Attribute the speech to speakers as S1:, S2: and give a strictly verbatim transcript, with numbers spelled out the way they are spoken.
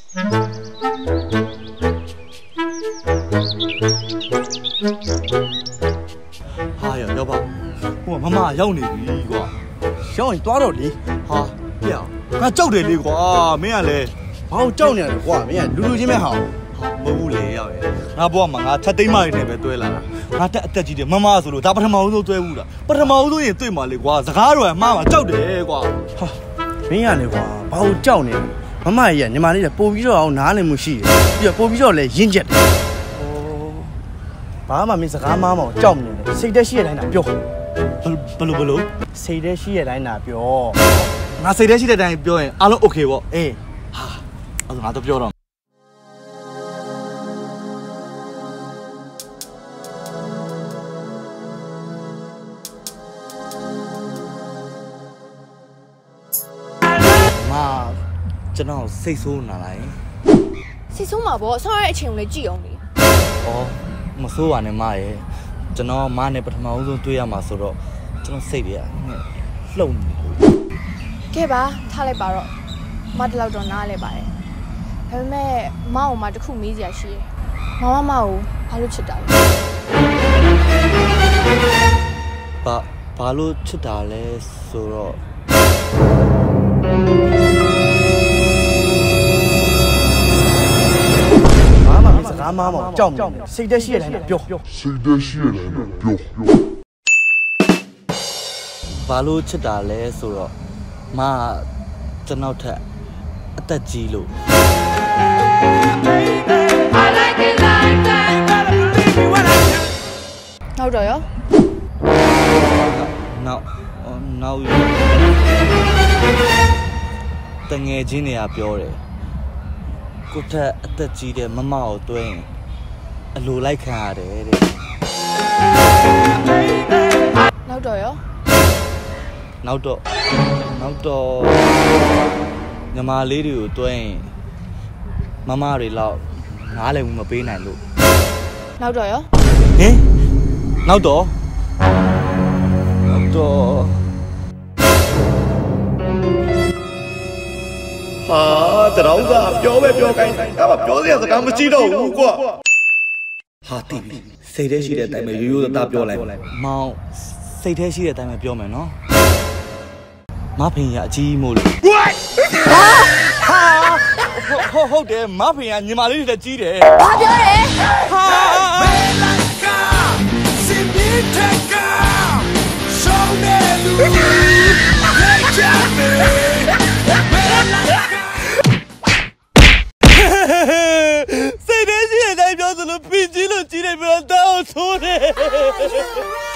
S1: ဟာရရောက်ပါဟိုမမရောက်နေပြီကွာရောက်ရင်တွားတော့လေဟာပြအောင်ငါကြောက်တယ်လေကွာမင်းကလည်းဘာလို့ကြောက်နေရလဲကွာမင်းကလူလူချင်းပဲဟာမဟုတ်ဘူးလေရောက်ရဲ့ငါဘွားမှာငါချက်သိမ်းမနေပဲတွဲလာတာငါတက်အတက်ကြီးတယ်မမဆိုလို့ဒါပထမဦးဆုံးတွဲဘူးလားပထမဦးဆုံးရင်တွေ့မှာလေကွာစကားတော့မှားမှာကြောက်တယ်ကွာဟာမင်းကလေကွာဘာလို့ကြောက်နေလဲမမကြီးကညီမလေးကပို့ပြီးတော့အောင်နားလည်မှုရှိတယ်ပြီးတော့ပို့ပြီးတော့လည်းရင့်ကျက်တယ်ဘာမှမင်းစကားမားမအောင်ကြောက်နေတယ်စိတ်သက်ရှိရတိုင်းတာပြောဘလို့ဘလို့စိတ်သက်ရှိရတိုင်းတာပြောငါစိတ်သက်ရှိတဲ့တိုင်းပြောရင်အားလုံးโอเคပေါ့အေးဟာအဲ့ဒါငါတော့ပြောတော့မာကျွန်တော်စိတ်ဆိုးနာလိုက်
S2: စိတ်ဆိုးမှာပေါ့ဆောင်းရတဲ့အချိန်ကိုလည်းကြည့်အောင်လေ
S1: ဩမဆိုးပါနဲ့မရဲ့ကျွန်တော်မနဲ့ပထမဦးဆုံးတွေ့ရမှာဆိုတော့ကျွန်တော်စိတ်တွေကလှုပ်နေလို့
S2: ကဲပါထားလိုက်ပါတော့မတလောက်တော့နားလဲပါတယ်ဒါပေမဲ့မအောင်မတခုမေးစရာရှိတယ်မမမကိုဘာလို့ချစ်တာလဲ
S1: ဘာဘာလို့ချစ်တာလဲဆိုတော့စကားမားမောင်ကြောက်နေစိတ်သက်ရှိရတိုင်းပြောစိတ်သက်ရှိရတိုင်းပြောဘာလို့ချစ်တာလဲဆိုတော့မကျွန်တော်ထက်အသက်ကြီးလို့
S2: နောက်တော့ရော
S1: နောက်နောက်တငယ်ချင်းတွေကပြောတယ်ကိုထက်အသက်ကြီးတဲ့မမကိုတွဲရင်အလိုလိုက်ခံရတယ်တဲ့
S2: နောက်တော့ရော
S1: နောက်တော့နောက်တော့ညီမလေးတွေကိုတွဲရင်မမတွေလောက်နားလည်မှုမပေးနိုင်လို့
S2: နောက်တော့ရော
S1: ဟင်နောက်တော့နောက်တော့ဟာတရောင်းစားပြောပဲပြောခိုင်းဒါမှပြောစရာစကားမရှိတော့ဘူးကွာဟာတိပြီစိတ်ထဲရှိတဲ့အတိုင်းပဲရိုးရိုးသားသားပြောလိုက်မောင်စိတ်ထဲရှိတဲ့အတိုင်းပဲပြောမယ်နော်မဖင်ရအကြီးမို့လို့ဟာဟုတ်ဟုတ်တယ်မဖင်ရညီမလေးတွေကြီးတယ်
S2: ဘာပြောလဲ
S1: ဟာ
S3: မေလာကာစင်ဒီတကာရှောင်းနေလူလက်ချမေမေလာ
S1: စိတ်ထဲရှိတဲ့အတိုင်းပြောသလိုပြင်ကြီးလို့ကြီးတယ်ပြောတော့ဆိုးတယ်